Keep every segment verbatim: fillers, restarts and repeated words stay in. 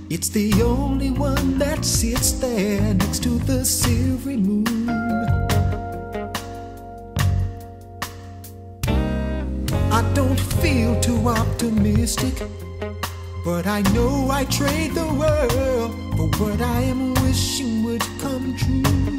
It's the only one that sits there next to the silvery moon. I don't feel too optimistic, but I know I trade the world for what I am wishing would come true.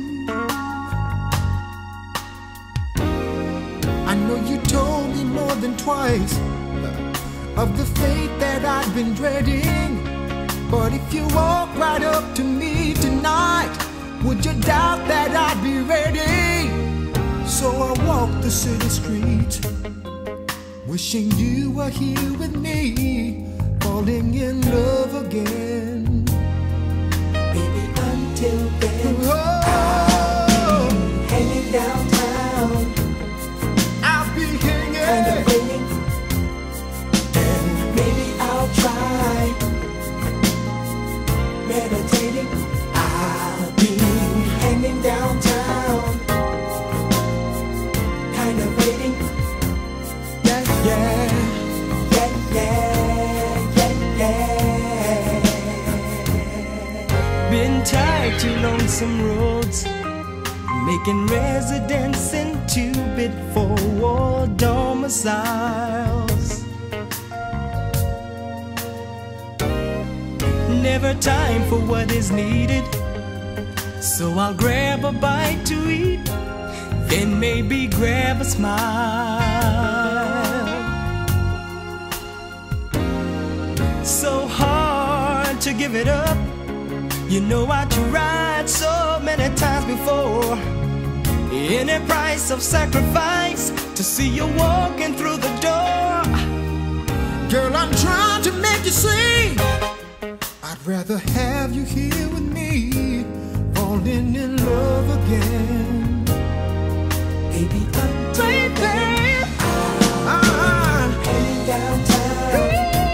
I know you told me more than twice of the fate that I've been dreading, but if you walk right up to me tonight, would you doubt that I'd be ready? So I walk the city streets, wishing you were here with me, falling in love again. Baby, until then, Oh, I'll be hanging downtown, I'll be hanging, kind of waiting, and maybe I'll try meditating. I'll be hanging downtown, kind of waiting. yeah, yeah. Yeah, yeah, yeah, yeah. Been tied to lonesome roads, making residence into bit for war domiciles. Never time for what is needed, so I'll grab a bite to eat, then maybe grab a smile. So hard to give it up, you know I tried so many times before. Any price of sacrifice to see you walking through the door. Girl, I'm trying to make you see I'd rather have you here with me, falling in love again. Baby, until Baby, then, ah, hanging downtown,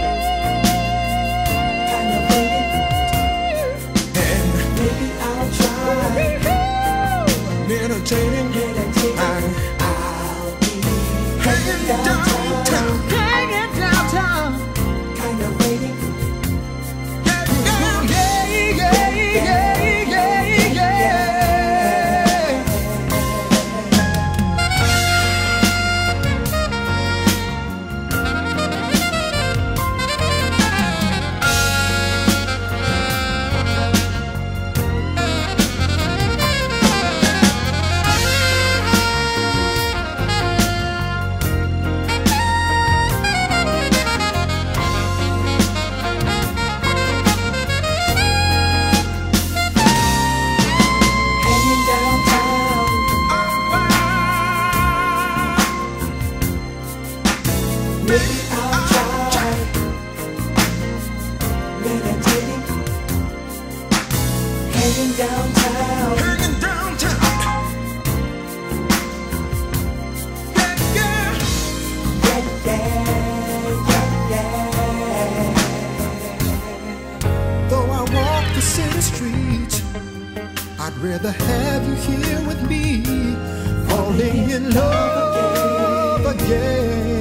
kind of waiting, and maybe I'll try meditating, meditating. ah, I'll be hanging hanging downtown, downtown, hanging downtown. kind of waiting. Yeah, yeah, yeah, yeah, yeah, yeah, yeah. Hanging downtown, maybe I'll try meditating. Hanging downtown, Hanging downtown. Yeah, yeah. yeah, yeah, yeah, yeah. Though I walk the city streets, I'd rather have you here with me, falling in love again.